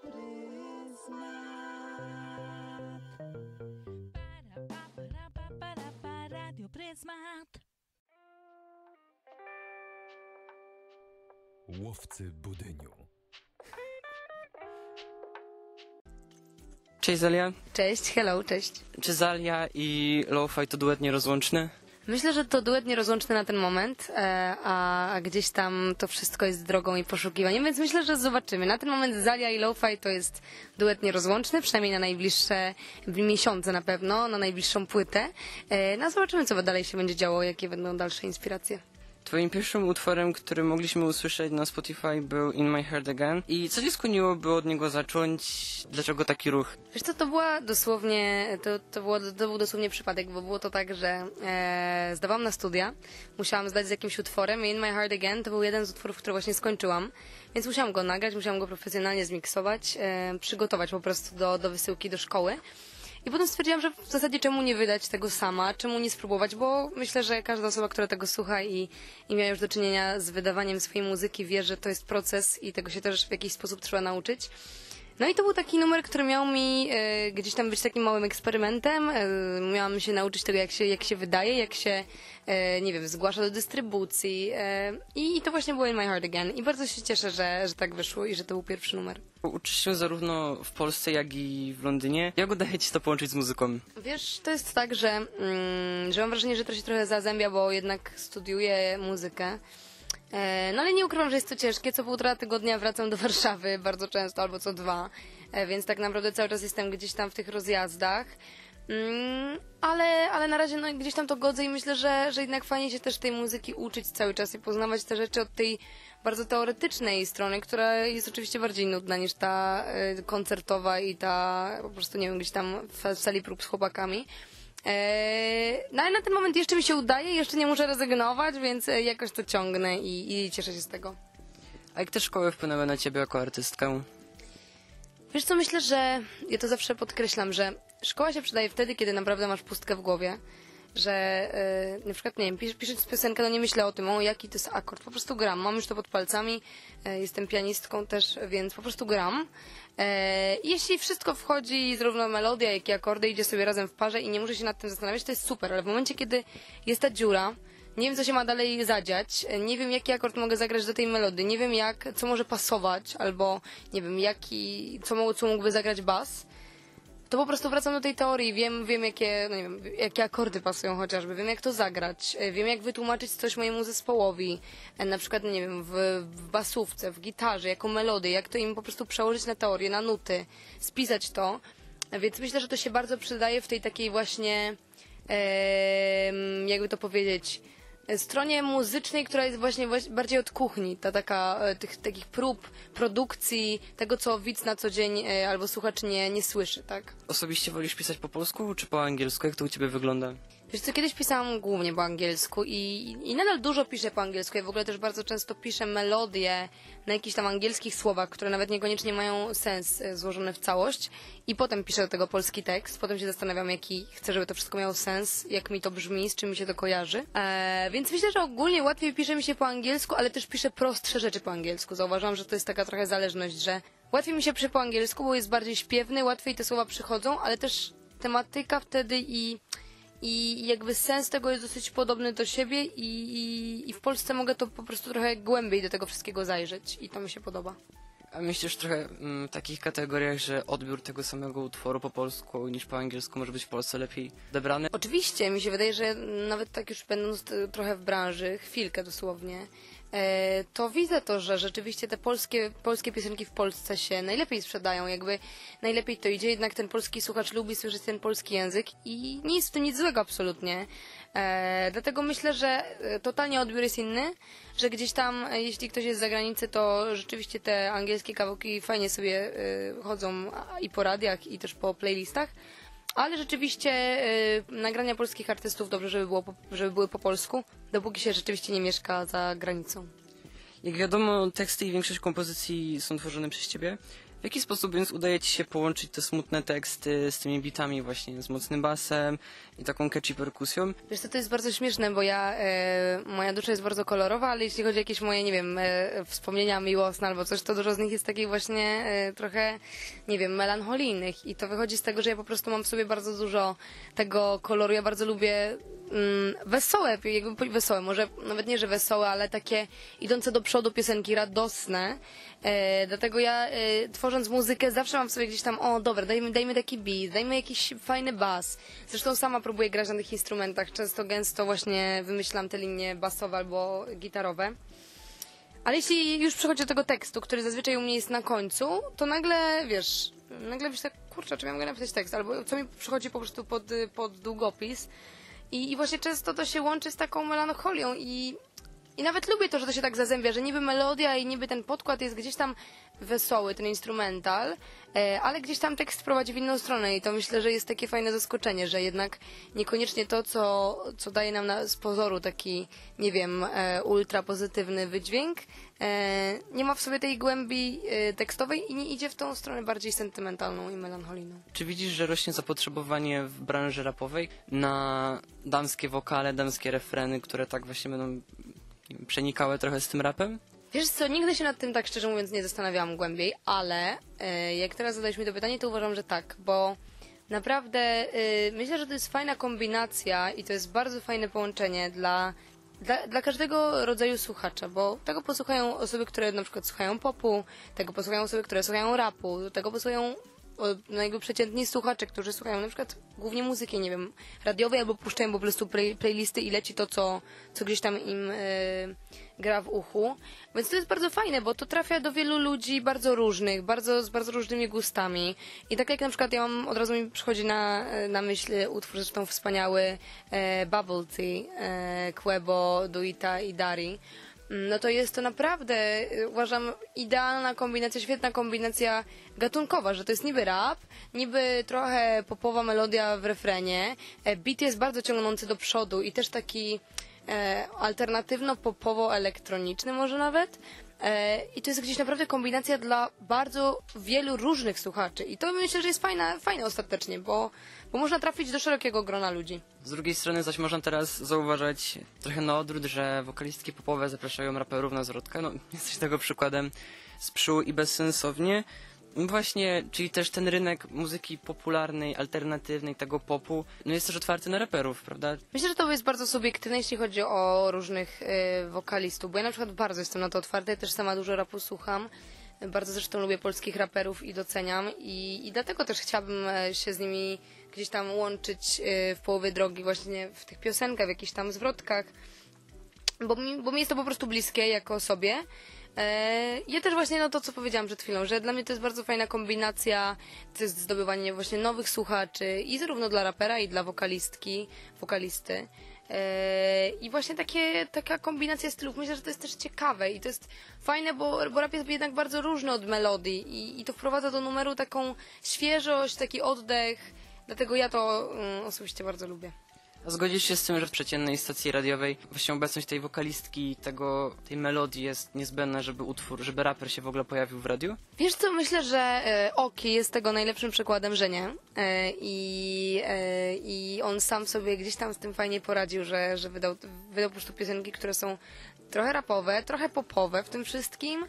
Radio Pryzmat. Łowcy budyniu. Cześć Zalia. Cześć, hello, cześć. Czy Zalia i Lo-Fi to duet nierozłączny? Myślę, że to duet nierozłączny na ten moment, a gdzieś tam to wszystko jest drogą i poszukiwaniem, więc myślę, że zobaczymy. Na ten moment Zalia i Lo-Fi to jest duet nierozłączny, przynajmniej na najbliższe miesiące na pewno, na najbliższą płytę. No zobaczymy, co dalej się będzie działo, jakie będą dalsze inspiracje. Twoim pierwszym utworem, który mogliśmy usłyszeć na Spotify, był In My Heart Again. I co cię skłoniło, by od niego zacząć? Dlaczego taki ruch? Wiesz co, to była dosłownie, to był dosłownie przypadek, bo było to tak, że zdawałam na studia, musiałam zdać z jakimś utworem i In My Heart Again to był jeden z utworów, który właśnie skończyłam, więc musiałam go nagrać, musiałam go profesjonalnie zmiksować, przygotować po prostu do wysyłki do szkoły. I potem stwierdziłam, że w zasadzie czemu nie wydać tego sama, czemu nie spróbować, bo myślę, że każda osoba, która tego słucha i miała już do czynienia z wydawaniem swojej muzyki, wie, że to jest proces i tego się też w jakiś sposób trzeba nauczyć. No i to był taki numer, który miał mi gdzieś tam być takim małym eksperymentem. Miałam się nauczyć tego, jak się wydaje, jak się, nie wiem, zgłasza do dystrybucji. I to właśnie było In My Heart Again. I bardzo się cieszę, że tak wyszło i że to był pierwszy numer. Uczysz się zarówno w Polsce, jak i w Londynie. Jak udaje ci się to połączyć z muzyką? Wiesz, to jest tak, że mam wrażenie, że to się trochę zazębia, bo jednak studiuję muzykę. No ale nie ukrywam, że jest to ciężkie. Co 1,5 tygodnia wracam do Warszawy bardzo często, albo co 2. Więc tak naprawdę cały czas jestem gdzieś tam w tych rozjazdach. Ale na razie no, gdzieś tam to godzę i myślę, że jednak fajnie się też tej muzyki uczyć cały czas i poznawać te rzeczy od tej bardzo teoretycznej strony, która jest oczywiście bardziej nudna niż ta koncertowa i ta po prostu, nie wiem, gdzieś tam w sali prób z chłopakami. No ale na ten moment jeszcze mi się udaje, jeszcze nie muszę rezygnować, więc jakoś to ciągnę i cieszę się z tego. A jak te szkoły wpłynęły na ciebie jako artystkę? Wiesz co, myślę, że ja to zawsze podkreślam, że szkoła się przydaje wtedy, kiedy naprawdę masz pustkę w głowie, że na przykład, nie wiem, pisząc piosenkę, no nie myślę o tym, jaki to jest akord, po prostu gram, mam już to pod palcami, jestem pianistką też, więc po prostu gram. Jeśli wszystko wchodzi, zarówno melodia, jak i akordy, idzie sobie razem w parze i nie muszę się nad tym zastanawiać, to jest super, ale w momencie, kiedy jest ta dziura, nie wiem, co się ma dalej zadziać, nie wiem, jaki akord mogę zagrać do tej melodii, nie wiem, co może pasować, albo nie wiem, co mógłby zagrać bas, to po prostu wracam do tej teorii, wiem jakie, no nie wiem, jakie akordy pasują chociażby, wiem jak to zagrać, wiem jak wytłumaczyć coś mojemu zespołowi, na przykład, nie wiem, w basówce, w gitarze, jaką melodię, jak to im po prostu przełożyć na teorię, na nuty, spisać to, więc myślę, że to się bardzo przydaje w tej takiej właśnie, jakby to powiedzieć, stronie muzycznej, która jest właśnie bardziej od kuchni, ta taka, tych takich prób, produkcji, tego co widz na co dzień albo słuchacz nie słyszy, tak? Osobiście wolisz pisać po polsku czy po angielsku? Jak to u ciebie wygląda? Wiesz co, kiedyś pisałam głównie po angielsku i nadal dużo piszę po angielsku. Ja w ogóle też bardzo często piszę melodie na jakichś tam angielskich słowach, które nawet niekoniecznie mają sens złożone w całość i potem piszę do tego polski tekst. Potem się zastanawiam, jaki chcę, żeby to wszystko miało sens, jak mi to brzmi, z czym mi się to kojarzy. Więc myślę, że ogólnie łatwiej pisze mi się po angielsku, ale też piszę prostsze rzeczy po angielsku. Zauważyłam, że to jest taka trochę zależność, że łatwiej mi się pisze po angielsku, bo jest bardziej śpiewny, łatwiej te słowa przychodzą, ale też tematyka wtedy i jakby sens tego jest dosyć podobny do siebie i w Polsce mogę to po prostu trochę głębiej do tego wszystkiego zajrzeć i to mi się podoba. A myślisz trochę w takich kategoriach, że odbiór tego samego utworu po polsku niż po angielsku może być w Polsce lepiej odebrany? Oczywiście, mi się wydaje, że nawet tak już będąc trochę w branży, chwilkę dosłownie, to widzę to, że rzeczywiście te polskie piosenki w Polsce się najlepiej sprzedają, jakby najlepiej to idzie, jednak ten polski słuchacz lubi słyszeć ten polski język i nie jest w tym nic złego absolutnie. Dlatego myślę, że totalnie odbiór jest inny, że gdzieś tam, jeśli ktoś jest z zagranicy, to rzeczywiście te angielskie kawałki fajnie sobie chodzą i po radiach, i też po playlistach, ale rzeczywiście nagrania polskich artystów dobrze, żeby były po polsku, dopóki się rzeczywiście nie mieszka za granicą. Jak wiadomo, teksty i większość kompozycji są tworzone przez ciebie. W jaki sposób więc udaje ci się połączyć te smutne teksty z tymi bitami właśnie, z mocnym basem i taką catchy perkusją? Wiesz co, to jest bardzo śmieszne, bo moja dusza jest bardzo kolorowa, ale jeśli chodzi o jakieś moje, nie wiem, wspomnienia miłosne albo coś, to dużo z nich jest takich właśnie trochę, nie wiem, melancholijnych. I to wychodzi z tego, że ja po prostu mam w sobie bardzo dużo tego koloru. Ja bardzo lubię wesołe, wesołe, może nawet nie, że wesołe, ale takie idące do przodu piosenki, radosne. Dlatego ja tworząc muzykę zawsze mam w sobie gdzieś tam, o dobra, dajmy taki beat, dajmy jakiś fajny bas. Zresztą sama próbuję grać na tych instrumentach, często gęsto właśnie wymyślam te linie basowe albo gitarowe. Ale jeśli już przychodzi do tego tekstu, który zazwyczaj u mnie jest na końcu, to nagle wiesz tak, kurczę, czy miałem napisać tekst, albo co mi przychodzi po prostu pod długopis. I właśnie często to się łączy z taką melancholią i nawet lubię to, że to się tak zazębia, że niby melodia i niby ten podkład jest gdzieś tam wesoły, ten instrumental, ale gdzieś tam tekst prowadzi w inną stronę i to myślę, że jest takie fajne zaskoczenie, że jednak niekoniecznie to, co daje nam z pozoru taki, nie wiem, ultra pozytywny wydźwięk, nie ma w sobie tej głębi tekstowej i nie idzie w tą stronę bardziej sentymentalną i melancholijną. Czy widzisz, że rośnie zapotrzebowanie w branży rapowej na damskie wokale, damskie refreny, które tak właśnie będą nie wiem, przenikały trochę z tym rapem? Wiesz co, nigdy się nad tym tak szczerze mówiąc nie zastanawiałam głębiej, ale jak teraz zadałeś mi to pytanie, to uważam, że tak, bo naprawdę myślę, że to jest fajna kombinacja i to jest bardzo fajne połączenie dla każdego rodzaju słuchacza, bo tego posłuchają osoby, które na przykład słuchają popu, tego posłuchają osoby, które słuchają rapu, tego posłuchają jakby przeciętni słuchacze, którzy słuchają na przykład głównie muzyki, nie wiem, radiowej albo puszczają po prostu playlisty i leci to, co gdzieś tam im gra w uchu. Więc to jest bardzo fajne, bo to trafia do wielu ludzi bardzo różnych, z bardzo różnymi gustami. I tak jak na przykład od razu mi przychodzi na myśl utwór zresztą wspaniały Bubble Tea, Quebo, Duita i Dari. No to jest to naprawdę, uważam, idealna kombinacja, świetna kombinacja gatunkowa, że to jest niby rap, niby trochę popowa melodia w refrenie, beat jest bardzo ciągnący do przodu i też taki alternatywno-popowo-elektroniczny może nawet. I to jest gdzieś naprawdę kombinacja dla bardzo wielu różnych słuchaczy. I to myślę, że jest fajne ostatecznie, bo można trafić do szerokiego grona ludzi. Z drugiej strony zaś można teraz zauważać trochę na odwrót, że wokalistki popowe zapraszają raperów na zwrotkę. No, jesteś tego przykładem z Pszczół i Bezsensownie. Właśnie, czyli też ten rynek muzyki popularnej, alternatywnej, tego popu, no jest też otwarty na raperów, prawda? Myślę, że to jest bardzo subiektywne, jeśli chodzi o różnych wokalistów, bo ja na przykład bardzo jestem na to otwarta, ja też sama dużo rapu słucham. Bardzo zresztą lubię polskich raperów i doceniam i dlatego też chciałabym się z nimi gdzieś tam łączyć w połowie drogi właśnie w tych piosenkach, w jakichś tam zwrotkach, bo mi jest to po prostu bliskie jako osobie. Ja też właśnie no to, co powiedziałam przed chwilą, że dla mnie to jest bardzo fajna kombinacja, to jest zdobywanie właśnie nowych słuchaczy i zarówno dla rapera i dla wokalisty. I właśnie taka kombinacja stylów, myślę, że to jest też ciekawe i to jest fajne, bo rap jest jednak bardzo różny od melodii i to wprowadza do numeru taką świeżość, taki oddech, dlatego ja to osobiście bardzo lubię. A zgodzisz się z tym, że w przeciętnej stacji radiowej właśnie obecność tej wokalistki, tej melodii jest niezbędna, żeby raper się w ogóle pojawił w radiu? Wiesz co, myślę, że Oki jest tego najlepszym przykładem, że nie. I on sam sobie gdzieś tam z tym fajnie poradził, że wydał po prostu piosenki, które są trochę rapowe, trochę popowe w tym wszystkim.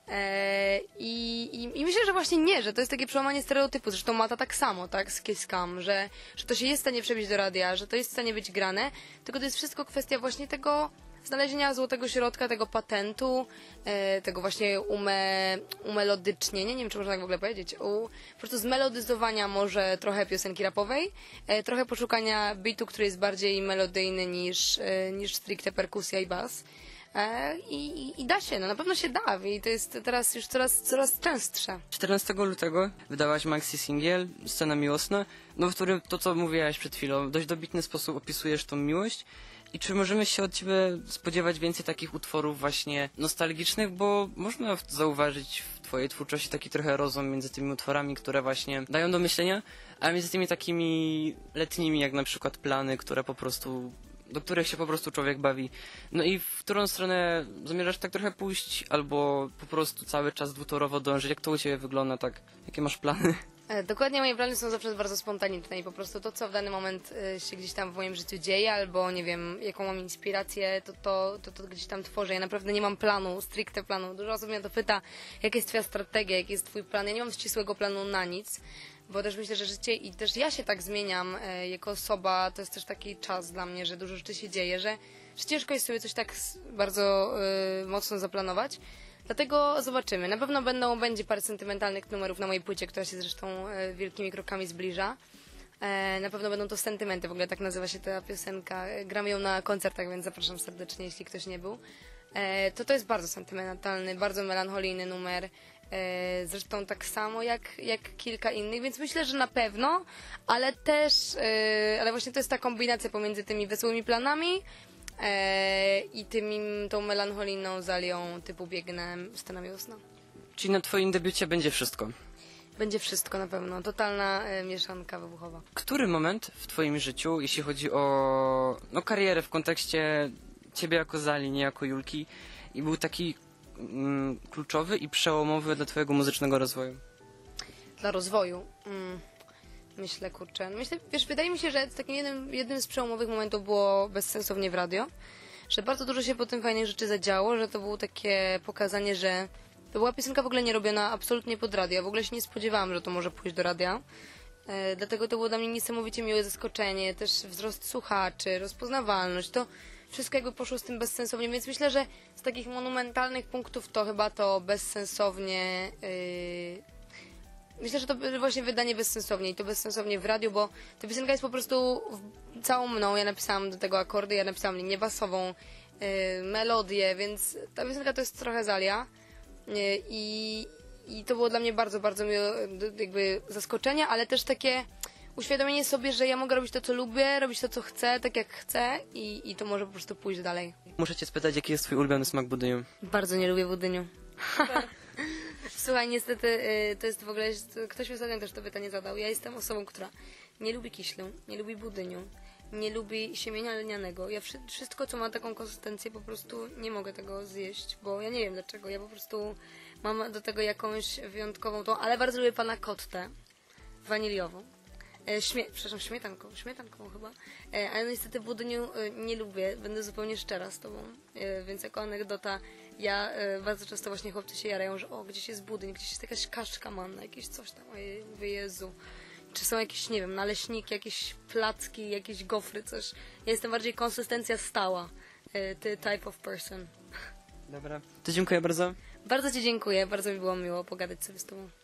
I myślę, że właśnie nie, że to jest takie przełamanie stereotypu. Zresztą Mata tak samo, tak, z Kiss Cam, że to się jest w stanie przebić do radia, że to jest w stanie być grane, tylko to jest wszystko kwestia właśnie tego znalezienia złotego środka, tego patentu, tego właśnie umelodycznienia, nie wiem, czy można tak w ogóle powiedzieć, po prostu zmelodyzowania może trochę piosenki rapowej, trochę poszukania beatu, który jest bardziej melodyjny niż stricte perkusja i bas. I da się, no na pewno się da i to jest teraz już coraz częstsze. 14 lutego wydałaś maxi singiel, Scena miłosna, no w którym to, co mówiłaś przed chwilą, w dość dobitny sposób opisujesz tą miłość. I czy możemy się od ciebie spodziewać więcej takich utworów właśnie nostalgicznych, bo można zauważyć w twojej twórczości taki trochę rozłam między tymi utworami, które właśnie dają do myślenia, a między tymi takimi letnimi, jak na przykład Plany, które po prostu do których się po prostu człowiek bawi. No i w którą stronę zamierzasz tak trochę pójść, albo po prostu cały czas dwutorowo dążyć? Jak to u ciebie wygląda, tak? Jakie masz plany? Dokładnie, moje plany są zawsze bardzo spontaniczne i po prostu to, co w dany moment się gdzieś tam w moim życiu dzieje, albo nie wiem, jaką mam inspirację, to gdzieś tam tworzę. Ja naprawdę nie mam planu, stricte planu. Dużo osób mnie to pyta, jaka jest twoja strategia, jaki jest twój plan. Ja nie mam ścisłego planu na nic, bo też myślę, że życie i też ja się tak zmieniam jako osoba. To jest też taki czas dla mnie, że dużo rzeczy się dzieje, że ciężko jest sobie coś tak bardzo mocno zaplanować. Dlatego zobaczymy. Na pewno będzie parę sentymentalnych numerów na mojej płycie, która się zresztą wielkimi krokami zbliża. Na pewno będą to sentymenty, w ogóle tak nazywa się ta piosenka. Gram ją na koncertach, więc zapraszam serdecznie, jeśli ktoś nie był. To jest bardzo sentymentalny, bardzo melancholijny numer. Zresztą tak samo jak kilka innych, więc myślę, że na pewno, ale właśnie to jest ta kombinacja pomiędzy tymi wesołymi planami i tą melancholijną zalią typu Biegnę Scena miłosna. Czyli na twoim debiucie będzie wszystko. Będzie wszystko na pewno. Totalna mieszanka wybuchowa. Który moment w twoim życiu, jeśli chodzi o karierę w kontekście ciebie jako Zali, nie jako Julki, i był taki kluczowy i przełomowy dla twojego muzycznego rozwoju? Dla rozwoju? Myślę, wiesz, wydaje mi się, że takim jednym z przełomowych momentów było Bezsensownie w radio, że bardzo dużo się po tym fajnych rzeczy zadziało, że to było takie pokazanie, że to była piosenka w ogóle nie robiona absolutnie pod radio. Ja w ogóle się nie spodziewałam, że to może pójść do radia. Dlatego to było dla mnie niesamowicie miłe zaskoczenie, też wzrost słuchaczy, rozpoznawalność, to wszystko jakby poszło z tym Bezsensownie, więc myślę, że z takich monumentalnych punktów to chyba to Bezsensownie... Myślę, że to właśnie wydanie Bezsensownie i to Bezsensownie w radiu, bo ta piosenka jest po prostu całą mną. Ja napisałam do tego akordy, ja napisałam linię basową, melodię, więc ta piosenka to jest trochę Zalia. I to było dla mnie bardzo, bardzo miłe jakby zaskoczenie, ale też takie uświadomienie sobie, że ja mogę robić to, co lubię, robić to, co chcę, tak jak chcę i to może po prostu pójść dalej. Muszę cię spytać, jaki jest twój ulubiony smak budyniu? Bardzo nie lubię budyniu. Słuchaj, niestety to jest w ogóle, ktoś mi ostatnio też to pytanie zadał. Ja jestem osobą, która nie lubi kiślu, nie lubi budyniu, nie lubi siemienia lnianego. Ja wszystko, co ma taką konsystencję, po prostu nie mogę tego zjeść, bo ja nie wiem dlaczego. Ja po prostu mam do tego jakąś wyjątkową ale bardzo lubię pana kottę waniliową. Śmietankową chyba. Ale niestety budyniu nie lubię, będę zupełnie szczera z tobą. Więc jako anegdota, ja bardzo często właśnie chłopcy się jarają, że gdzieś jest budyń, gdzieś jest jakaś kaszka manna, jakieś coś tam, mówię, Jezu. Czy są jakieś, nie wiem, naleśniki, jakieś placki, jakieś gofry, coś. Ja jestem bardziej konsystencja stała. The type of person. Dobra. To dziękuję bardzo. Bardzo ci dziękuję, bardzo mi było miło pogadać sobie z tobą.